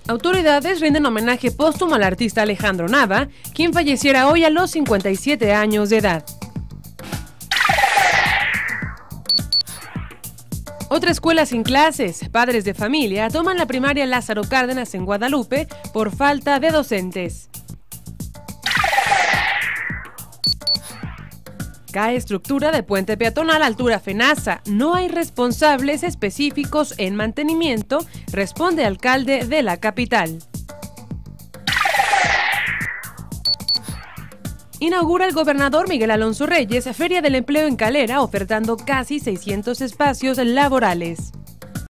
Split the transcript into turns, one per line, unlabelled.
Autoridades rinden homenaje póstumo al artista Alejandro Nava, quien falleciera hoy a los 57 años de edad. Otra escuela sin clases. Padres de familia toman la primaria Lázaro Cárdenas en Guadalupe por falta de docentes. Cae estructura de puente peatonal altura Fenaza. No hay responsables específicos en mantenimiento, responde alcalde de la capital. Inaugura el gobernador Miguel Alonso Reyes Feria del Empleo en Calera, ofertando casi 600 espacios laborales.